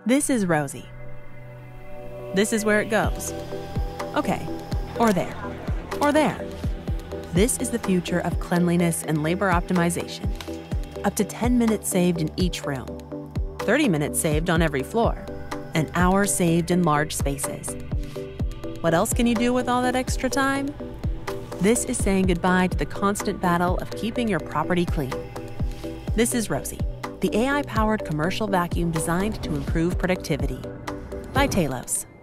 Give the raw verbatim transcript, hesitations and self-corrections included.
This is Rosie. This is where it goes. Okay, or there, or there. This is the future of cleanliness and labor optimization. Up to ten minutes saved in each room, thirty minutes saved on every floor, an hour saved in large spaces. What else can you do with all that extra time? This is saying goodbye to the constant battle of keeping your property clean. This is Rosie, the A I-powered commercial vacuum designed to improve productivity. By Tailos.